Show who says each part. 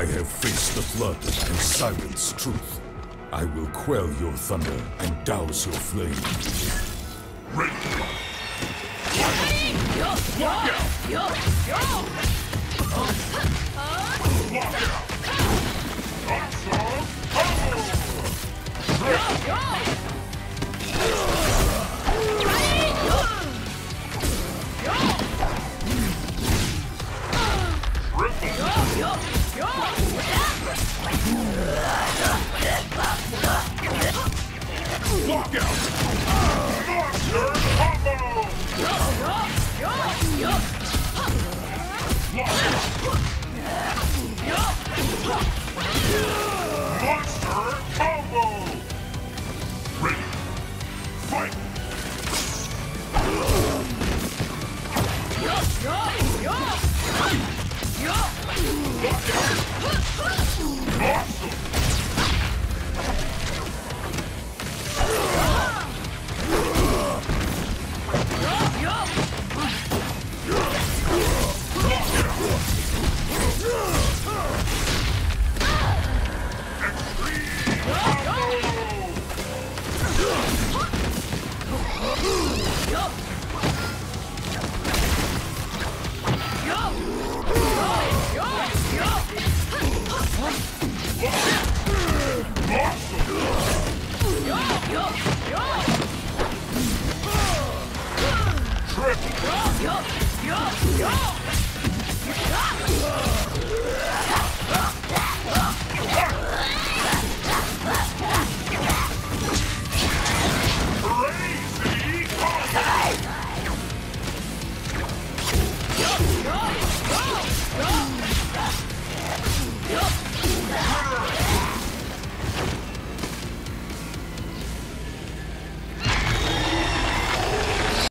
Speaker 1: have faced the flood and silenced truth. I will quell your thunder and douse your flame.
Speaker 2: Ready! Lock out! Lock out! Lock out! Monster combo! Monster combo! Ready! Fight! Awesome! Triple!